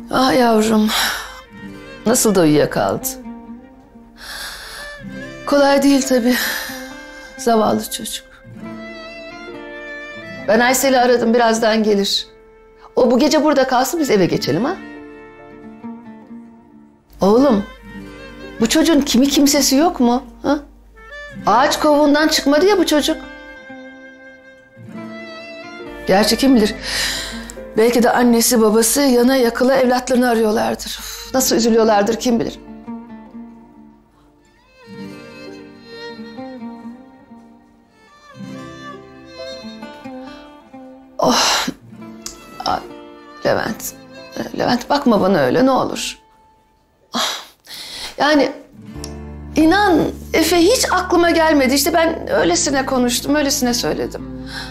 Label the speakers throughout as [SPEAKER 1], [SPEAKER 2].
[SPEAKER 1] Ah yavrum. Nasıl da uyuyakaldı. Kolay değil tabii. Zavallı çocuk. Ben Aysel'i aradım, birazdan gelir. O bu gece burada kalsın, biz eve geçelim ha? Oğlum, bu çocuğun kimi kimsesi yok mu? Ha? Ağaç kovuğundan çıkmadı ya bu çocuk. Gerçi kim bilir, belki de annesi babası yana yakıla evlatlarını arıyorlardır. Uf, nasıl üzülüyorlardır kim bilir. Oh, ay, Levent, Levent bakma bana öyle ne olur. Ah, yani inan Efe hiç aklıma gelmedi. İşte ben öylesine konuştum, öylesine söyledim.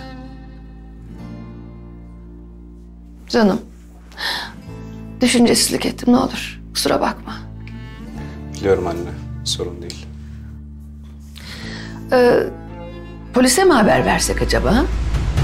[SPEAKER 1] Canım, düşüncesizlik ettim ne olur. Kusura bakma.
[SPEAKER 2] Biliyorum anne, sorun değil.
[SPEAKER 1] Polise mi haber versek acaba? Ha?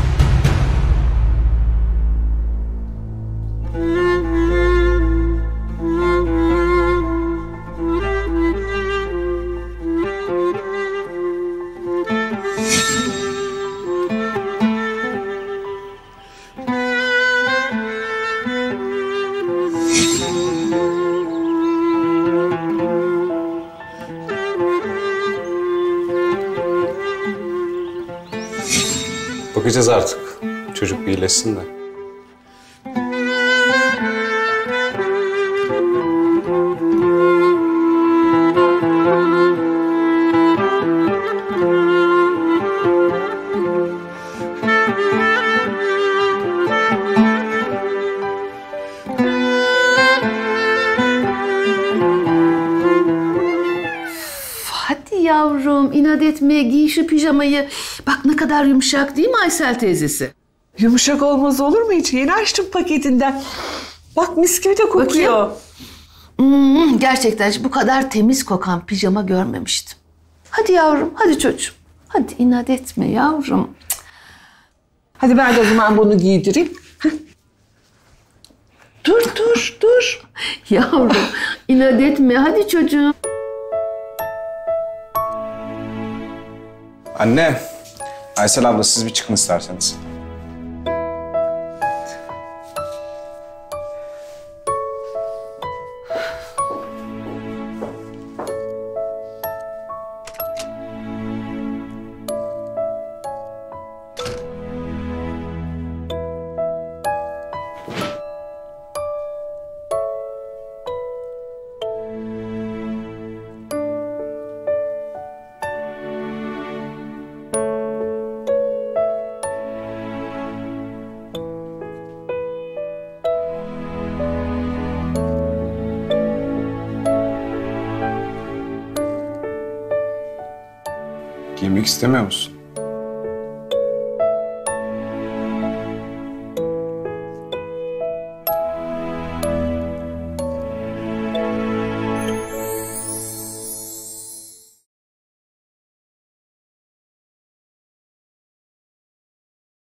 [SPEAKER 2] Bakacağız artık. Çocuk bir iyileşsin de.
[SPEAKER 1] Hadi yavrum, inat etme, giy şu pijamayı. Bak ne kadar yumuşak değil mi Aysel teyzesi?
[SPEAKER 3] Yumuşak olmaz olur mu hiç? Yeni açtım paketinden. Bak mis gibi de kokuyor.
[SPEAKER 1] Gerçekten bu kadar temiz kokan pijama görmemiştim. Hadi yavrum, hadi çocuğum. Hadi inat etme yavrum.
[SPEAKER 3] Hadi ben de o zaman bunu giydireyim. Dur.
[SPEAKER 1] Yavrum, inat etme. Hadi çocuğum.
[SPEAKER 2] Anne, Aysel abla siz bir çıkın isterseniz. Giymek istemiyor musun?